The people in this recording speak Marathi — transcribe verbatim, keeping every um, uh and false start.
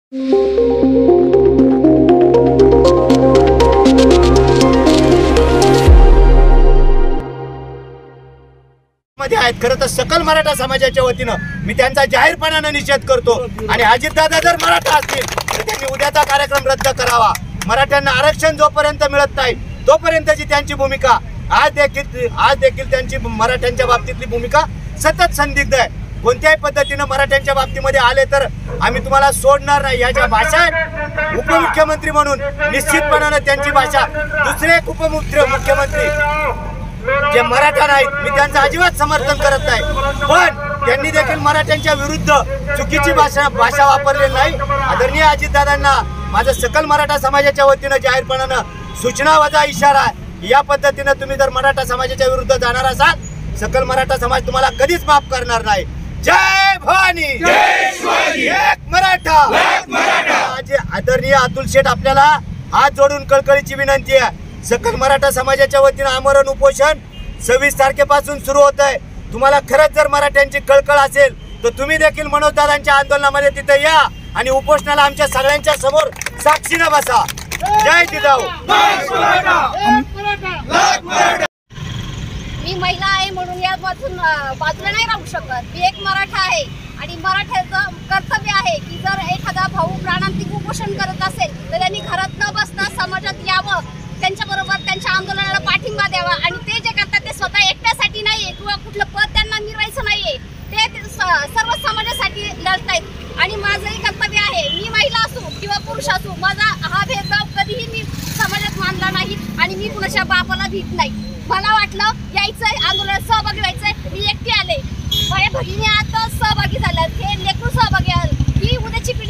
मध्ये आहेत। खरं तर सकल मराठा समाजाच्या वतीनं मी त्यांचा जाहीरपणाने निषेध करतो आणि अजितदादा जर मराठा असतील तर त्यांनी उद्याचा कार्यक्रम रद्द करावा। मराठ्यांना आरक्षण जोपर्यंत मिळत नाही तोपर्यंतची त्यांची भूमिका आज देखील आज देखील त्यांची मराठ्यांच्या बाबतीतली भूमिका सतत संदिग्ध आहे। कोणत्याही पद्धतीने मराठ्यांच्या बाबतीमध्ये आले तर आम्ही तुम्हाला सोडणार नाही। याच्या भाषा उपमुख्यमंत्री म्हणून निश्चितपणाने त्यांची भाषा दुसरे उपमुख्यमंत्री जे मराठा नाहीत मी त्यांचं अजिबात समर्थन करत नाही, पण त्यांनी देखील मराठ्यांच्या विरुद्ध चुकीची भाषा भाषा वापरलेली नाही। आदरणीय अजितदादांना माझं सकल मराठा समाजाच्या वतीनं जाहीरपणानं सूचना वजा इशारा या पद्धतीने तुम्ही जर मराठा समाजाच्या विरुद्ध जाणार असाल सकल मराठा समाज तुम्हाला कधीच माफ करणार नाही। जय भवानी, जय शिवाजी, एक मराठा, एक मराठा। आज आदरणीय अतुल शेठ आपल्याला हात जोडून कळकळीची विनंती आहे। सकल मराठा समाजाच्या वतीनं आमरण उपोषण सव्वीस तारखेपासून सुरू होत आहे। तुम्हाला खरंच जर मराठ्यांची कळकळ असेल तर तुम्ही देखील मनोजदादांच्या आंदोलनामध्ये तिथे या आणि उपोषणाला आमच्या सगळ्यांच्या समोर साक्षीनं बसा। जय जिजाऊ। मी महिला आहे म्हणून या बाजून बाजूला नाही राहू शकत। मी एक मराठा आहे आणि मराठ्याचं कर्तव्य आहे की जर एखादा भाऊ प्राणांतिक उपोषण करत असेल तर त्यांनी घरात न बसता समाजात यावं, त्यांच्याबरोबर त्यांच्या आंदोलनाला पाठिंबा द्यावा आणि ते जे करतात ते स्वतः एकट्यासाठी नाहीये किंवा कुठलं पद त्यांना मिळवायचं नाहीये, ते सर्व समाजासाठी लढतायत आणि माझंही कर्तव्य आहे। मी महिला असू किंवा पुरुष असू माझा हा भेदभाव कधीही मी समाजात मानला नाही आणि मी कुणाच्या बापाला भीत नाही। मला वाटलं यायचंय आंदोलनात सहभागी व्हायचंय, मी एकटी आले, माझ्या भगिनी आता सहभागी झाल्या, हे लेकरू सहभागी आले, ही उद्याची पिढी